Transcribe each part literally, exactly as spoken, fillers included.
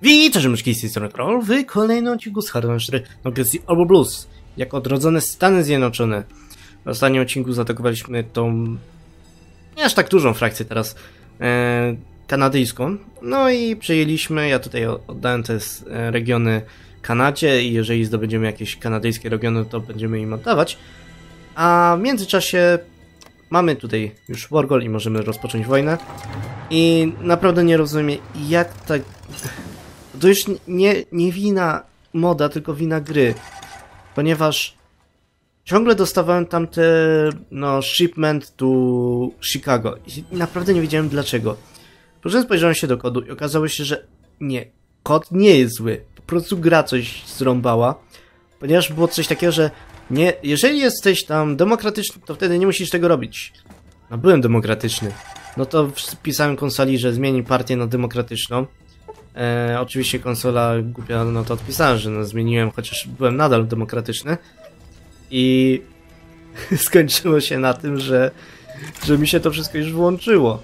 Witajcie, myszki, z tej strony Troll w kolejnym odcinku z Hardline cztery no kwestii albo Blues, jak odrodzone Stany Zjednoczone. W ostatnim odcinku zaatakowaliśmy tą nie aż tak dużą frakcję teraz e, kanadyjską. No i przejęliśmy, ja tutaj oddałem te e, regiony Kanadzie i jeżeli zdobędziemy jakieś kanadyjskie regiony, to będziemy im oddawać. A w międzyczasie mamy tutaj już Wargol i możemy rozpocząć wojnę. I naprawdę nie rozumiem, jak tak... To już nie, nie wina moda, tylko wina gry. Ponieważ ciągle dostawałem tamte, no, shipment to Chicago. I naprawdę nie wiedziałem dlaczego. Potem spojrzałem się do kodu i okazało się, że nie, kod nie jest zły. Po prostu gra coś zrąbała. Ponieważ było coś takiego, że nie, jeżeli jesteś tam demokratyczny, to wtedy nie musisz tego robić. No, byłem demokratyczny. No to wpisałem konsoli, że zmieni partię na demokratyczną. E, oczywiście konsola głupia, no to odpisałem, że no zmieniłem, chociaż byłem nadal demokratyczny. I skończyło się na tym, że, że mi się to wszystko już włączyło.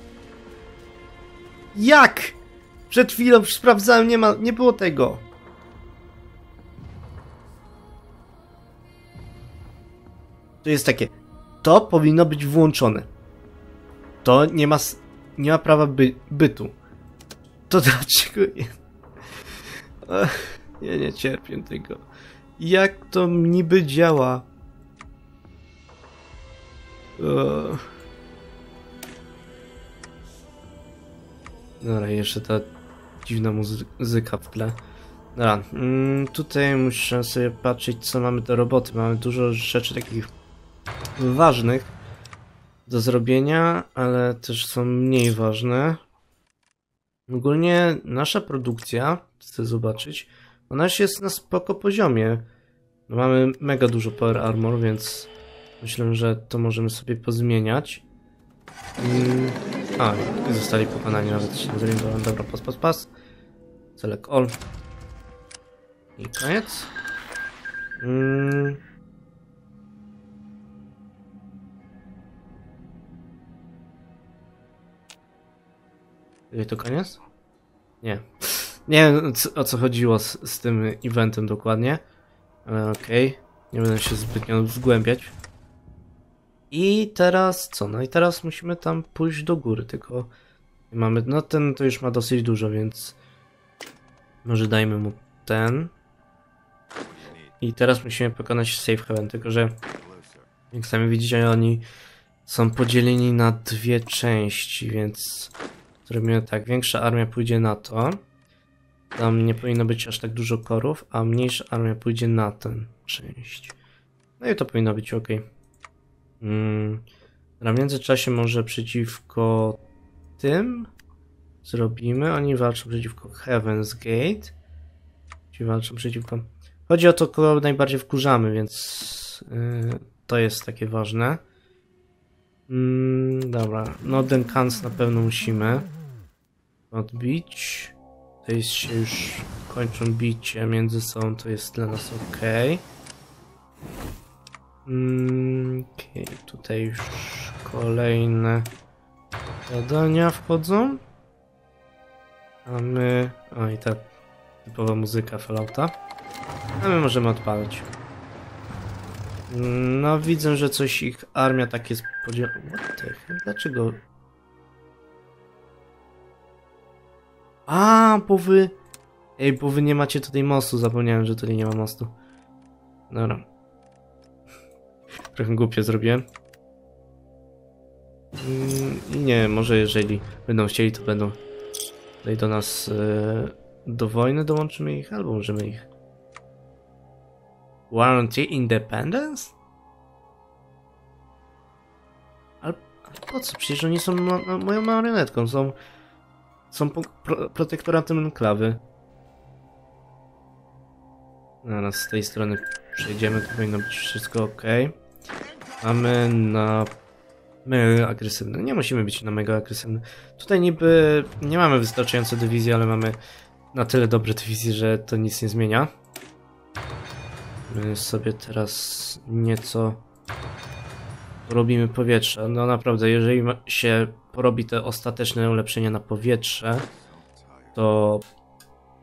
Jak? Przed chwilą sprawdzałem, nie ma, nie było tego. To jest takie, to powinno być włączone. To nie ma, nie ma prawa by, bytu. To dlaczego nie? Ach, ja nie cierpię tego. Jak to niby działa? Ugh. Dobra, jeszcze ta dziwna muzyka w tle. Dobra, mm, tutaj muszę sobie patrzeć, co mamy do roboty. Mamy dużo rzeczy takich ważnych do zrobienia, ale też są mniej ważne. Ogólnie nasza produkcja, chcę zobaczyć, ona już jest na spoko poziomie. No, mamy mega dużo power armor, więc myślę, że to możemy sobie pozmieniać. Mm. A, i zostali pokonani, nawet się nie zorientowałem. Dobra, pas, pas, pas. Select all. I koniec. Mm. Ile to koniec? Nie. Nie wiem, o co chodziło z, z tym eventem dokładnie. Ale okej. Okay. Nie będę się zbytnio zgłębiać. I teraz co? No i teraz musimy tam pójść do góry, tylko mamy... No ten to już ma dosyć dużo, więc... Może dajmy mu ten. I teraz musimy pokonać Safe Haven, tylko że... Jak sami widzicie, oni są podzieleni na dwie części, więc... Zrobimy tak, większa armia pójdzie na to. Tam nie powinno być aż tak dużo korów, a mniejsza armia pójdzie na tę część. No i to powinno być ok. Hmm. W międzyczasie może przeciwko tym zrobimy. Oni walczą przeciwko Heaven's Gate. Ci walczą przeciwko... Chodzi o to, kogo najbardziej wkurzamy, więc yy, to jest takie ważne. Mm, dobra, no Denkans na pewno musimy odbić. Tutaj się już kończą bicie między sobą, to jest dla nas ok. Mm, okay. Tutaj już kolejne zadania wchodzą. A my... O, i ta typowa muzyka Fallouta. A my możemy odpalać. No, widzę, że coś ich armia tak jest podzielona. What the hell? Dlaczego? A, bo wy... Ej, bo wy nie macie tutaj mostu. Zapomniałem, że tutaj nie ma mostu. Dobra. Trochę głupio zrobiłem. I nie, może jeżeli będą chcieli, to będą tutaj do nas yy, do wojny dołączymy ich, albo możemy ich... Warranty Independence? Ale, ale po co? Przecież oni są ma, ma, moją marionetką, są są pro, protektoratem enklawy. Zaraz z tej strony przejdziemy, to powinno być wszystko ok. Mamy na mega agresywne. Nie musimy być na mega agresywne. Tutaj niby nie mamy wystarczająco dywizji, ale mamy na tyle dobre dywizje, że to nic nie zmienia. My sobie teraz nieco robimy powietrze. No naprawdę, jeżeli się porobi te ostateczne ulepszenia na powietrze, to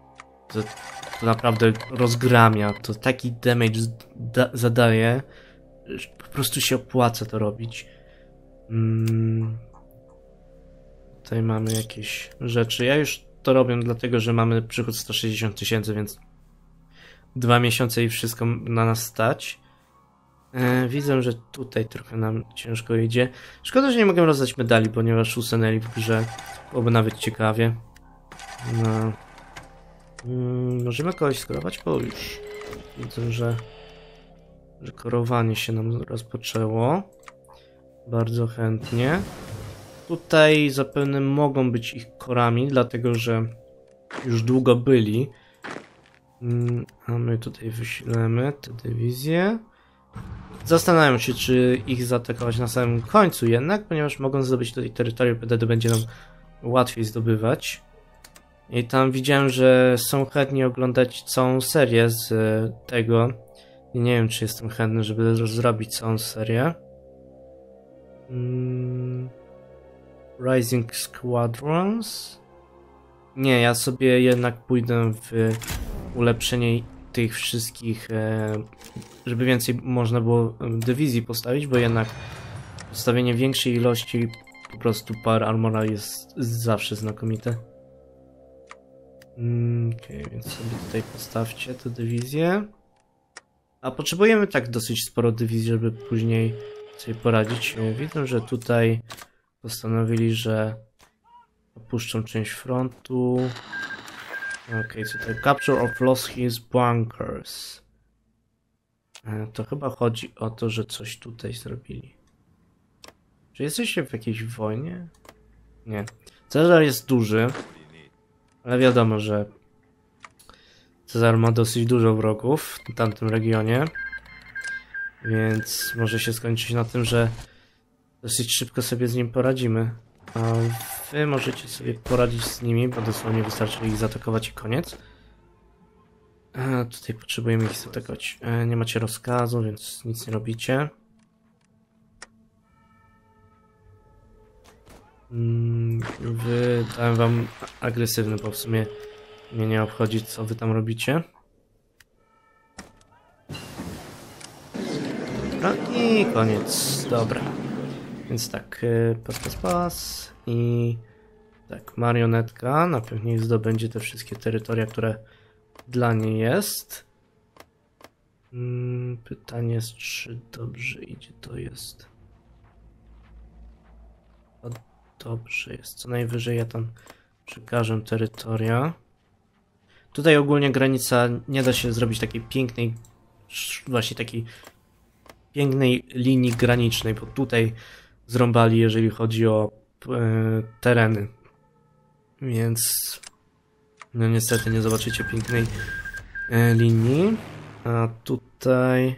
to, to naprawdę rozgramia, to taki damage zadaje, że po prostu się opłaca to robić. Mm. Tutaj mamy jakieś rzeczy. Ja już to robię dlatego, że mamy przychód sto sześćdziesiąt tysięcy, więc dwa miesiące i wszystko na nas stać. E, widzę, że tutaj trochę nam ciężko idzie. Szkoda, że nie mogę rozdać medali, ponieważ usunęli w grze. Byłoby nawet ciekawie. No. Mm, możemy kogoś skorować? Bo już widzę, że, że korowanie się nam rozpoczęło. Bardzo chętnie. Tutaj zapewne mogą być ich korami, dlatego że już długo byli. Mm, a my tutaj wyślemy te dywizje. Zastanawiam się, czy ich zaatakować na samym końcu jednak, ponieważ mogą zdobyć tutaj terytorium, wtedy będzie nam łatwiej zdobywać. I tam widziałem, że są chętni oglądać całą serię z tego. I nie wiem, czy jestem chętny, żeby zrobić całą serię. Hmm. Rising Squadrons? Nie, ja sobie jednak pójdę w ulepszenie tych wszystkich, żeby więcej można było dywizji postawić, bo jednak postawienie większej ilości po prostu par armora jest zawsze znakomite. Okej, okay, więc sobie tutaj postawcie tę dywizję. A potrzebujemy tak dosyć sporo dywizji, żeby później sobie poradzić. Widzę, że tutaj postanowili, że opuszczą część frontu. Okej, okay, tutaj capture of lost his bunkers. To chyba chodzi o to, że coś tutaj zrobili. Czy jesteście w jakiejś wojnie? Nie. Cezar jest duży, ale wiadomo, że Cezar ma dosyć dużo wrogów w tamtym regionie. Więc może się skończyć na tym, że dosyć szybko sobie z nim poradzimy. A wy możecie sobie poradzić z nimi, bo dosłownie wystarczy ich zaatakować i koniec. A tutaj potrzebujemy ich zaatakować. E, nie macie rozkazu, więc nic nie robicie. Mm, wy dałem wam agresywny, bo w sumie mnie nie obchodzi, co wy tam robicie. Dobra, i koniec. Dobra. Więc tak, pas, pas, pas i tak, marionetka na pewno niech zdobędzie te wszystkie terytoria, które dla niej jest. Hmm, pytanie jest, czy dobrze idzie, to jest. O, dobrze jest, co najwyżej ja tam przekażę terytoria. Tutaj ogólnie granica nie da się zrobić takiej pięknej, właśnie takiej pięknej linii granicznej, bo tutaj zrąbali, jeżeli chodzi o e, tereny. Więc no niestety nie zobaczycie pięknej e, linii. A tutaj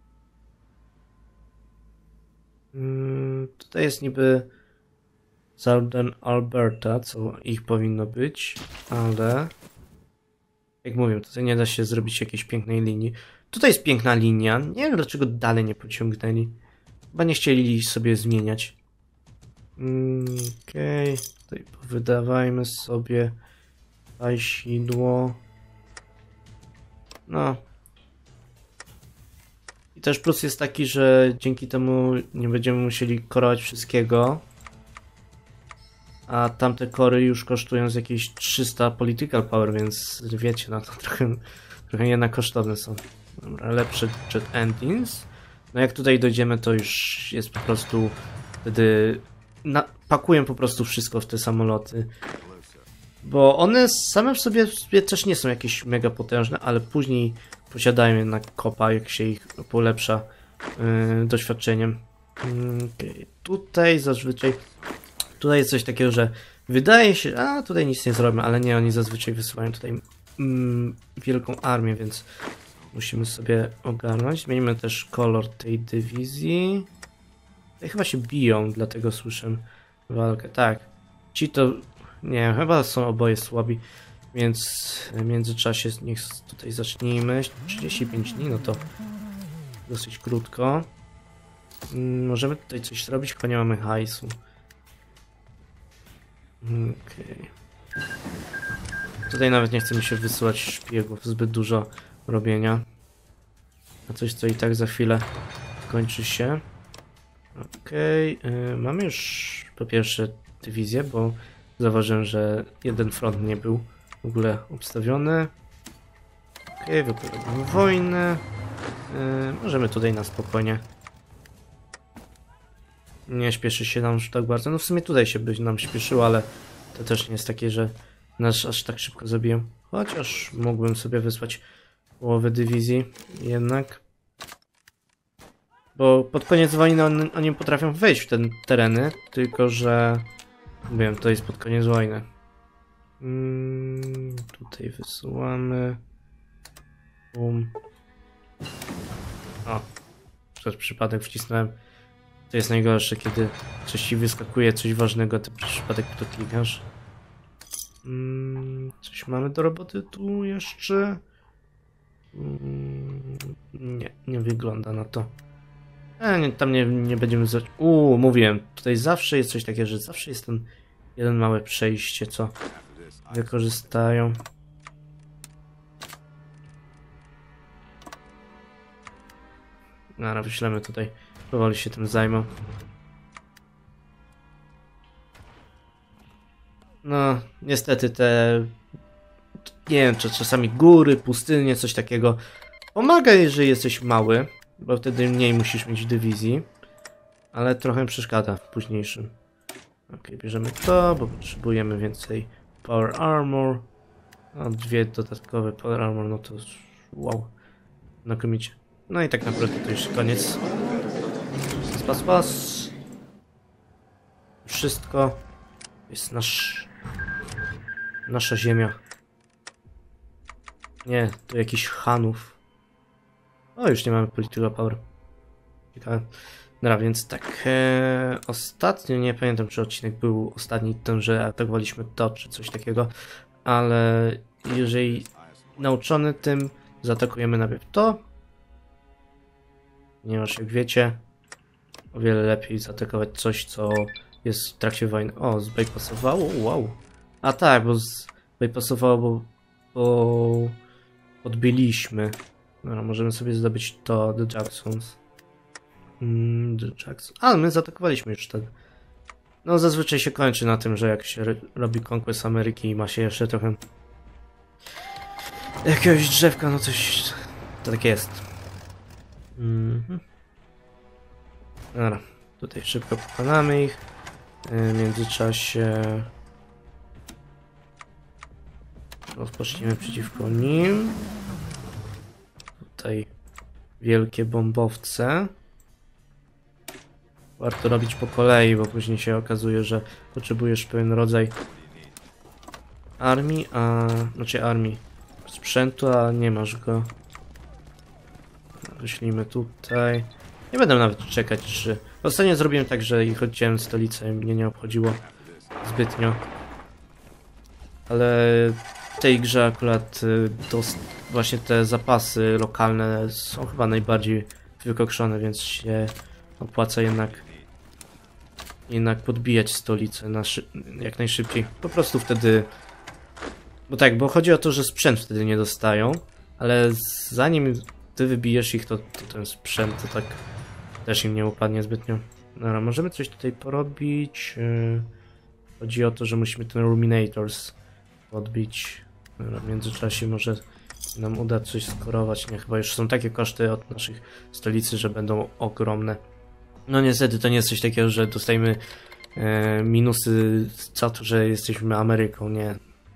mm, tutaj jest niby Southern Alberta, co ich powinno być, ale jak mówię, tutaj nie da się zrobić jakiejś pięknej linii. Tutaj jest piękna linia. Nie wiem, dlaczego dalej nie pociągnęli. Chyba nie chcieli sobie zmieniać. Mm, Okej. Okay. Tutaj wydawajmy sobie hajsidło. No. I też plus jest taki, że dzięki temu nie będziemy musieli korować wszystkiego. A tamte kory już kosztują z jakieś trzysta political power, więc wiecie, no to trochę, trochę jednak kosztowne są. Dobra, lepsze jet engines. No jak tutaj dojdziemy, to już jest po prostu wtedy na, pakuję po prostu wszystko w te samoloty. Bo one same w sobie, w sobie też nie są jakieś mega potężne, ale później posiadają jednak kopa, jak się ich polepsza yy, doświadczeniem. Yy, okay. Tutaj zazwyczaj tutaj jest coś takiego, że wydaje się, a tutaj nic nie zrobimy, ale nie, oni zazwyczaj wysyłają tutaj mm, wielką armię, więc musimy sobie ogarnąć. Zmienimy też kolor tej dywizji. Tutaj chyba się biją, dlatego słyszę walkę. Tak, ci to, nie wiem, chyba są oboje słabi, więc w międzyczasie niech tutaj zacznijmy. trzydzieści pięć dni, no to dosyć krótko. Mm, możemy tutaj coś zrobić, tylko nie mamy hajsu. Okej. Okay. Tutaj nawet nie chce mi się wysyłać szpiegów, zbyt dużo robienia. A coś, co i tak za chwilę kończy się. Okej, okay. yy, mamy już po pierwsze dywizję, bo zauważyłem, że jeden front nie był w ogóle obstawiony. Okej, okay, wypowiadamy wojnę. Yy, możemy tutaj na spokojnie. Nie śpieszy się nam już tak bardzo. No w sumie tutaj się by nam śpieszyło, ale to też nie jest takie, że nas aż tak szybko zabiją. Chociaż mógłbym sobie wysłać połowę dywizji jednak. Bo pod koniec wojny on, oni potrafią wejść w te tereny, tylko że... Wiem, to jest pod koniec wojny. Hmm, tutaj wysyłamy... Bum. O, przez przypadek wcisnąłem. To jest najgorsze, kiedy coś ci wyskakuje, coś ważnego, ty przez przypadek to klikasz. Hmm, coś mamy do roboty tu jeszcze? Hmm, nie, nie wygląda na to. E, nie, tam nie, nie będziemy... Za... Uuu, mówiłem, tutaj zawsze jest coś takiego, że zawsze jest ten jeden małe przejście, co wykorzystają. Dobra, wyślemy tutaj, powoli się tym zajmą. No, niestety te... Nie wiem, czy czasami góry, pustynie, coś takiego pomaga, jeżeli jesteś mały, bo wtedy mniej musisz mieć dywizji, ale trochę przeszkadza w późniejszym. Ok, bierzemy to, bo potrzebujemy więcej power armor. A dwie dodatkowe power armor, no to wow, znakomicie. No i tak naprawdę to już koniec. Spas, spas. Wszystko jest nasz... nasza ziemia. Nie, to jakiś Hanów. O, już nie mamy political power. Ciekawe. Dobra, więc tak. E, ostatnio, nie pamiętam, czy odcinek był ostatni ten, że atakowaliśmy to, czy coś takiego, ale jeżeli nauczony tym, zaatakujemy najpierw to. Ponieważ jak wiecie, o wiele lepiej zaatakować coś, co jest w trakcie wojny. O, zbypasowało? Wow. A tak, bo zbypasowało, bo, bo odbiliśmy. No, możemy sobie zdobyć to, The Jacksons. Mm, The Jackson. Ale my zaatakowaliśmy już wtedy. No, zazwyczaj się kończy na tym, że jak się robi Conquest Ameryki i ma się jeszcze trochę jakiegoś drzewka, no coś... To tak jest. Mhm. Dobra, tutaj szybko pokonamy ich. W międzyczasie rozpoczniemy przeciwko nim. Tutaj wielkie bombowce. Warto robić po kolei, bo później się okazuje, że potrzebujesz pewien rodzaj armii, a... znaczy armii sprzętu, a nie masz go. Wyślijmy tutaj. Nie będę nawet czekać, czy... Ostatnio zrobiłem tak, że ich odciąłem stolicę i mnie nie obchodziło zbytnio. Ale w tej grze akurat to właśnie te zapasy lokalne są chyba najbardziej wykokszone, więc się opłaca jednak jednak podbijać stolicę na jak najszybciej. Po prostu wtedy... Bo tak, bo chodzi o to, że sprzęt wtedy nie dostają, ale zanim ty wybijesz ich, to, to ten sprzęt to tak też im nie upadnie zbytnio. Dobra, możemy coś tutaj porobić. Yy, chodzi o to, że musimy ten Ruminators odbić. Dobra, w międzyczasie może nam uda coś skorować. Nie, chyba już są takie koszty od naszych stolicy, że będą ogromne. No niestety to nie jest coś takiego, że dostajemy e, minusy za to, że jesteśmy Ameryką, nie.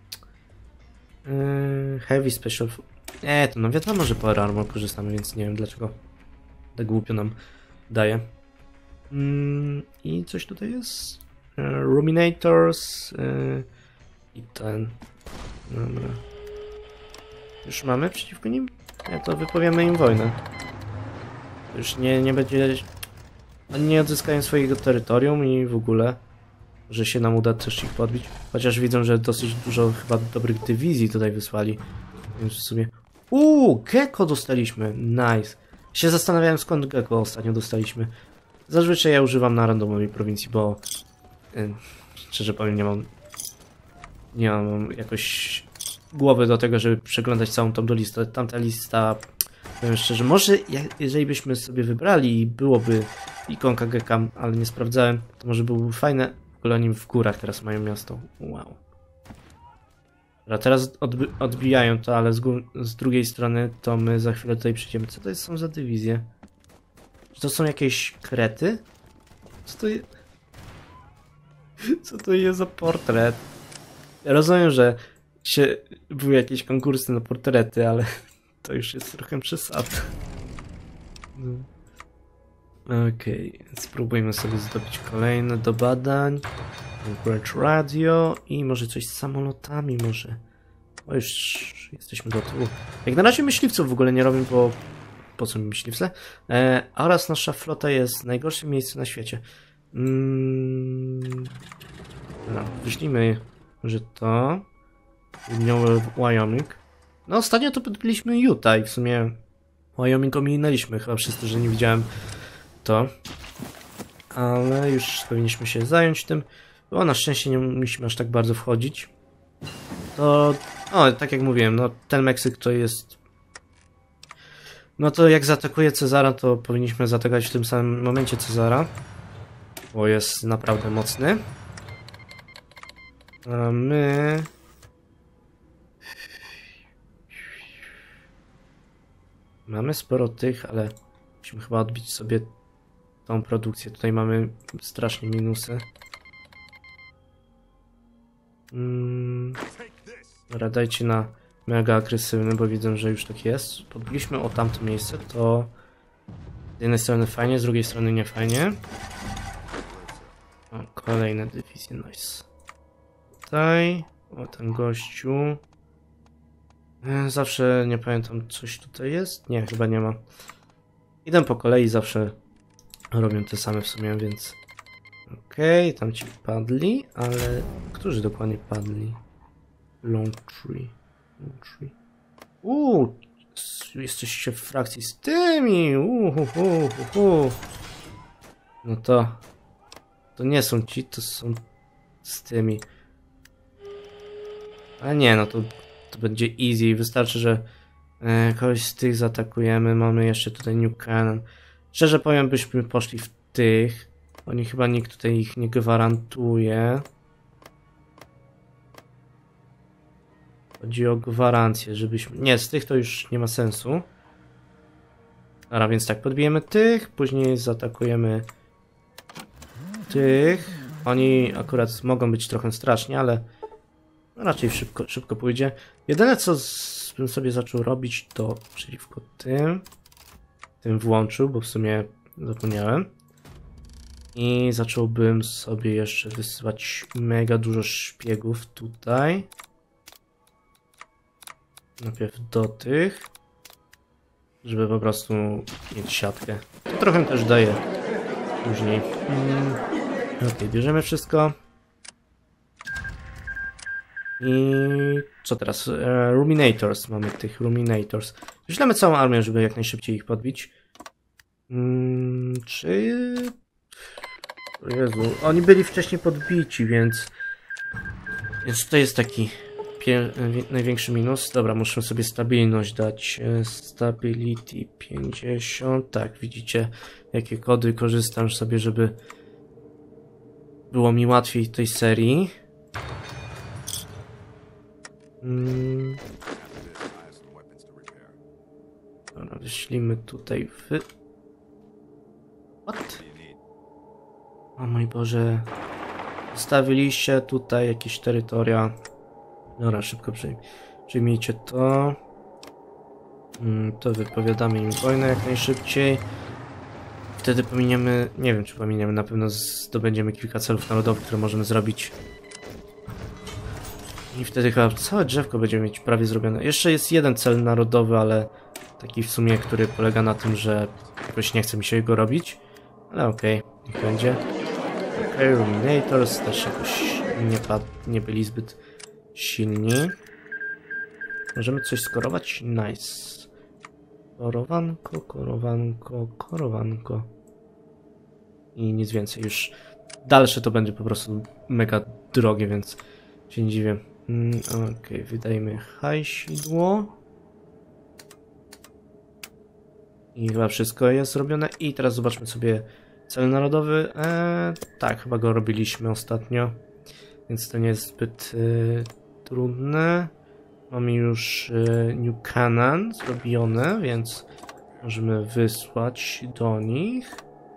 E, heavy Special... Nie, to no wiadomo, że Power Armor korzystamy, więc nie wiem dlaczego tak głupio nam daje. Mm, I coś tutaj jest? E, Ruminators e, i ten... Dobra. Już mamy przeciwko nim? Nie, to wypowiemy im wojnę. Już nie, nie będzie... Oni nie odzyskają swojego terytorium i w ogóle, że się nam uda też ich podbić. Chociaż widzą, że dosyć dużo chyba dobrych dywizji tutaj wysłali. Więc w sumie... Uuu, Gecko dostaliśmy. Nice. Się zastanawiałem, skąd Gecko ostatnio dostaliśmy. Zazwyczaj ja używam na randomowej prowincji, bo... Yy, szczerze powiem, nie mam... Nie mam jakoś głowy do tego, żeby przeglądać całą tą listę. Tamta lista, powiem szczerze, może jeżeli byśmy sobie wybrali i byłoby ikonka G K, ale nie sprawdzałem, to może byłoby fajne. W ogóle oni w górach teraz mają miasto. Wow. A teraz odbi odbijają to, ale z, z drugiej strony to my za chwilę tutaj przyjdziemy. Co to jest, są za dywizje? Czy to są jakieś krety? Co to jest? Co to jest za portret? Ja rozumiem, że się, były jakieś konkursy na portrety, ale to już jest trochę przesada. No. Okej, okay. Spróbujmy sobie zdobyć kolejne do badań. Conqueror Radio i może coś z samolotami może. O, już jesteśmy do tyłu. Jak na razie myśliwców w ogóle nie robię, bo po co mi myśliwce? E, oraz nasza flota jest w najgorszym miejscu na świecie. Mm, no, wyślijmy, że to południowy Wyoming. No ostatnio to byliśmy Utah i w sumie Wyoming ominęliśmy chyba wszyscy, że nie widziałem to. Ale już powinniśmy się zająć tym. Bo na szczęście nie musimy aż tak bardzo wchodzić. To... O, tak jak mówiłem, no ten Meksyk to jest... No to jak zaatakuje Cezara, to powinniśmy zaatakować w tym samym momencie Cezara. Bo jest naprawdę mocny. A my... Mamy sporo tych, ale musimy chyba odbić sobie tą produkcję. Tutaj mamy strasznie minusy. Hmm. Dobra, dajcie na mega agresywny, bo widzę, że już tak jest. Podbiliśmy o tamto miejsce, to z jednej strony fajnie, z drugiej strony nie fajnie. O, kolejne dywizje, nice. Tutaj, o ten gościu. Zawsze nie pamiętam, coś tutaj jest? Nie, chyba nie ma. Idę po kolei, zawsze robią te same w sumie, więc... Okej, okay, tam ci padli, ale... Którzy dokładnie padli? Long Tree. Long tree. Uuu, jesteście w frakcji z tymi! Uhuhuhuhu. No to... To nie są ci, to są z tymi. A nie, no to... To będzie easy. Wystarczy, że e, kogoś z tych zaatakujemy. Mamy jeszcze tutaj New Cannon. Szczerze powiem, byśmy poszli w tych. Oni chyba nikt tutaj ich nie gwarantuje. Chodzi o gwarancję, żebyśmy... Nie, z tych to już nie ma sensu. Dobra, więc tak, podbijemy tych, później zaatakujemy tych. Oni akurat mogą być trochę straszni, ale raczej szybko, szybko pójdzie. Jedyne co z, bym sobie zaczął robić, to przeciwko tym. Tym włączył, bo w sumie zapomniałem. I zacząłbym sobie jeszcze wysyłać mega dużo szpiegów tutaj. Najpierw do tych. Żeby po prostu mieć siatkę. To trochę też daje później. Hmm. Ok, bierzemy wszystko. I co teraz? E, Ruminators. Mamy tych Ruminators. Wyślemy całą armię, żeby jak najszybciej ich podbić. Hmm, czy... Jezu, oni byli wcześniej podbici, więc... Więc to jest taki największy minus. Dobra, muszę sobie stabilność dać. Stability pięćdziesiąt. Tak, widzicie, jakie kody korzystam sobie, żeby było mi łatwiej tej serii. Hmm. Dobra, wyślimy tutaj w... What? O mój Boże. Zostawiliście tutaj jakieś terytoria. Dobra, szybko przyjm przyjmijcie to. Hmm, to wypowiadamy im wojnę jak najszybciej. Wtedy pominiemy... Nie wiem, czy pominiemy. Na pewno zdobędziemy kilka celów narodowych, które możemy zrobić. I wtedy chyba całe drzewko będziemy mieć prawie zrobione. Jeszcze jest jeden cel narodowy, ale taki w sumie, który polega na tym, że jakoś nie chce mi się go robić. Ale okej, okay, niech będzie. Okej, okay, Ruminators też jakoś nie, nie byli zbyt silni. Możemy coś skorować? Nice. Korowanko, korowanko, korowanko. I nic więcej. Już dalsze to będzie po prostu mega drogie, więc się nie dziwię. Mm, Okej, okay, wydajmy hajsidło. I chyba wszystko jest zrobione. I teraz zobaczmy sobie cel narodowy. Eee, tak, chyba go robiliśmy ostatnio. Więc to nie jest zbyt y, trudne. Mamy już y, New Canaan zrobione, więc możemy wysłać do nich.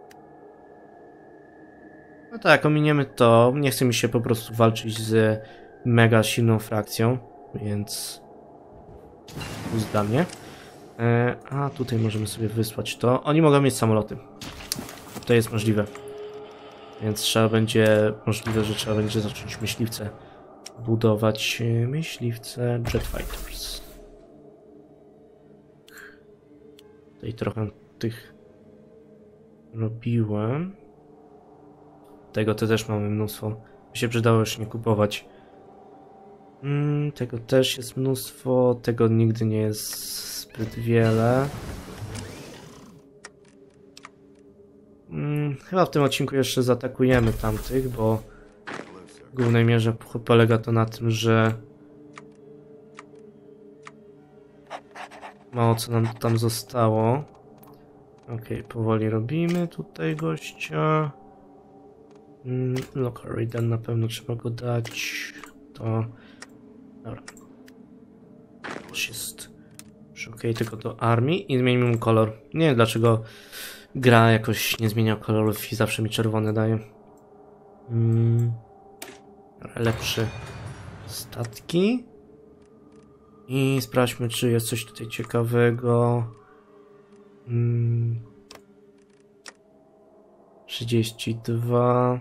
No tak, ominiemy to. Nie chce mi się po prostu walczyć z mega silną frakcją, więc plus dla mnie. E, a tutaj możemy sobie wysłać to. Oni mogą mieć samoloty. To jest możliwe. Więc trzeba będzie, możliwe, że trzeba będzie zacząć myśliwce budować. Myśliwce Jetfighters. Tutaj trochę tych robiłem. Tego to też mamy mnóstwo. Mi się przydało już nie kupować. Mm, tego też jest mnóstwo. Tego nigdy nie jest zbyt wiele. Hmm, chyba w tym odcinku jeszcze zaatakujemy tamtych, bo w głównej mierze polega to na tym, że mało co nam tam zostało. Okej, okay, powoli robimy tutaj gościa. Hmm, local Raiden na pewno trzeba go dać. To... Dobra. Już jest... Okej, okay, tylko do armii i zmienimy mu kolor. Nie wiem dlaczego gra jakoś nie zmienia kolorów i zawsze mi czerwone daje. Hmm. Lepsze statki. I sprawdźmy, czy jest coś tutaj ciekawego. Hmm. trzydzieści dwa.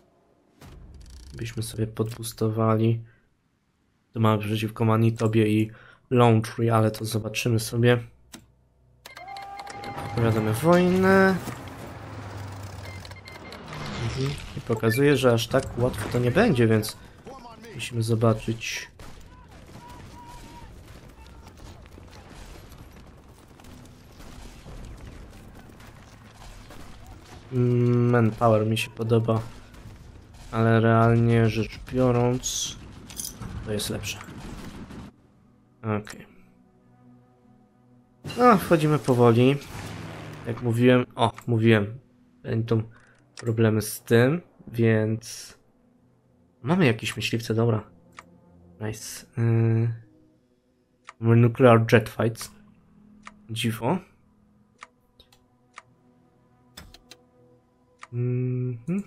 Byśmy sobie podbustowali. To mamy przeciwko Manitobie i Laundry, ale to zobaczymy sobie. Powiadamy wojnę. I pokazuje, że aż tak łatwo to nie będzie, więc musimy zobaczyć. Manpower mi się podoba, ale realnie rzecz biorąc to jest lepsze. Okej. Okay. No, wchodzimy powoli. Jak mówiłem, o, mówiłem, będą problemy z tym, więc mamy jakieś myśliwce, dobra. Nice. Yy... Nuclear Jet Fights. Dziwo. Mhm.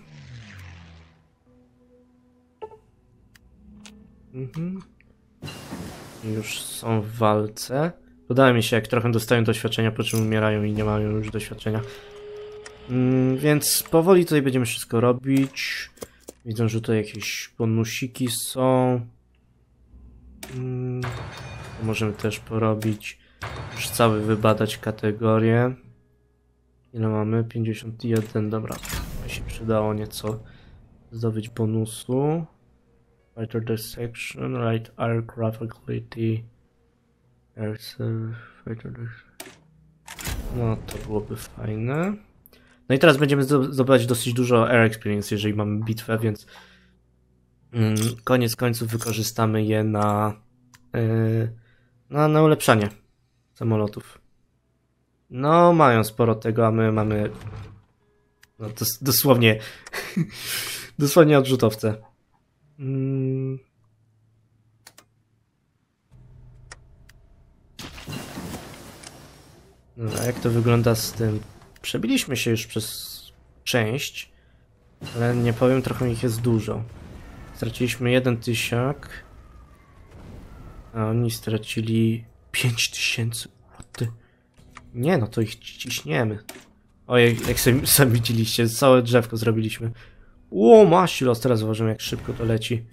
Mhm. Już są w walce. Podoba mi się, jak trochę dostają doświadczenia, po czym umierają i nie mają już doświadczenia. Mm, więc powoli tutaj będziemy wszystko robić. Widzę, że tutaj jakieś bonusiki są. Mm, możemy też porobić. Już cały wybadać kategorię. Ile mamy? pięćdziesiąt jeden, dobra. Mi się przydało nieco zdobyć bonusu. Fighter Dissection, Light Aircraft Quality. Air Fighter. No to byłoby fajne. No i teraz będziemy zdobywać dosyć dużo Air Experience, jeżeli mamy bitwę, więc mm, koniec końców wykorzystamy je na, yy, na, na ulepszanie samolotów. No, mają sporo tego, a my mamy no, dos dosłownie dosłownie odrzutowce. Mm. No, a jak to wygląda z tym? Przebiliśmy się już przez część, ale nie powiem, trochę ich jest dużo. Straciliśmy jeden tysiak, a oni stracili pięć tysięcy. Nie, no to ich ciśniemy. Ojej, jak sami, sami widzieliście, całe drzewko zrobiliśmy. Ło, masilos, teraz zauważymy, jak szybko to leci.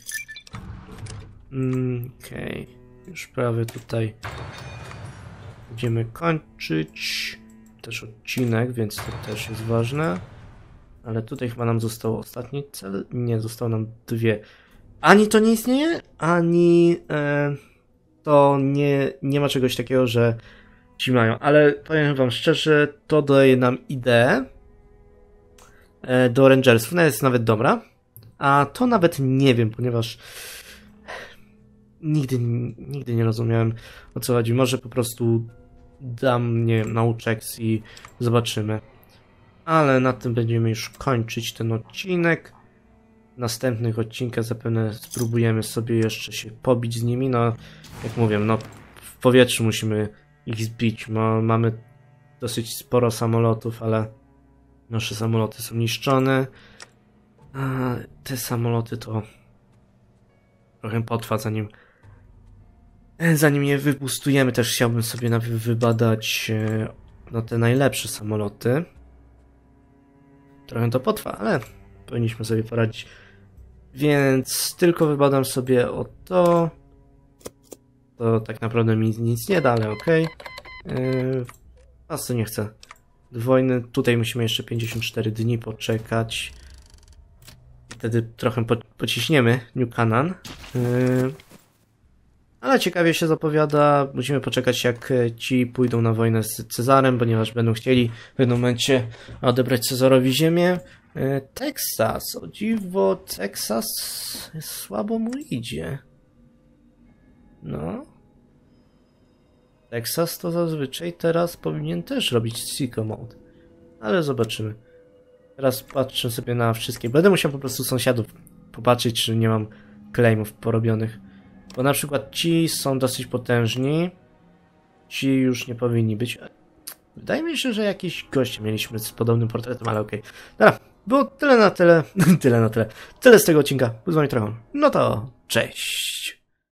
Mm, Okej, okay. Już prawie tutaj będziemy kończyć też odcinek, więc to też jest ważne. Ale tutaj chyba nam został ostatni cel. Nie, zostało nam dwie. Ani to nie istnieje, ani e, to nie, nie ma czegoś takiego, że ci mają. Ale powiem wam szczerze, to daje nam ideę e, do Rangersów. Ona jest nawet dobra. A to nawet nie wiem, ponieważ nigdy, nigdy nie rozumiałem, o co chodzi. Może po prostu dam, nie wiem, nauczek i zobaczymy. Ale na tym będziemy już kończyć ten odcinek. W następnych odcinkach zapewne spróbujemy sobie jeszcze się pobić z nimi. No, jak mówię, no w powietrzu musimy ich zbić. No, mamy dosyć sporo samolotów, ale nasze samoloty są niszczone. A te samoloty to trochę potrwa, zanim zanim je wypustujemy. Też chciałbym sobie najpierw wybadać no, te najlepsze samoloty. Trochę to potrwa, ale powinniśmy sobie poradzić. Więc tylko wybadam sobie o to. To tak naprawdę mi nic nie da, ale okej. Okay. Yy, a co nie chcę. Do wojny. Tutaj musimy jeszcze pięćdziesiąt cztery dni poczekać. Wtedy trochę po, pociśniemy New Canaan. Yy, ale ciekawie się zapowiada. Musimy poczekać, jak ci pójdą na wojnę z Cezarem, ponieważ będą chcieli w pewnym momencie odebrać Cezarowi ziemię. Teksas, o dziwo, Teksas słabo mu idzie. No. Teksas to zazwyczaj teraz powinien też robić sicko mode. Ale zobaczymy. Teraz patrzę sobie na wszystkie. Będę musiał po prostu sąsiadów popatrzeć, czy nie mam claimów porobionych. Bo na przykład ci są dosyć potężni. Ci już nie powinni być. Wydaje mi się, że jakiś goście mieliśmy z podobnym portretem, ale okej. Okay. Dobra, było tyle na tyle. tyle na tyle. Tyle z tego odcinka. Był z wami Trachon. No to cześć.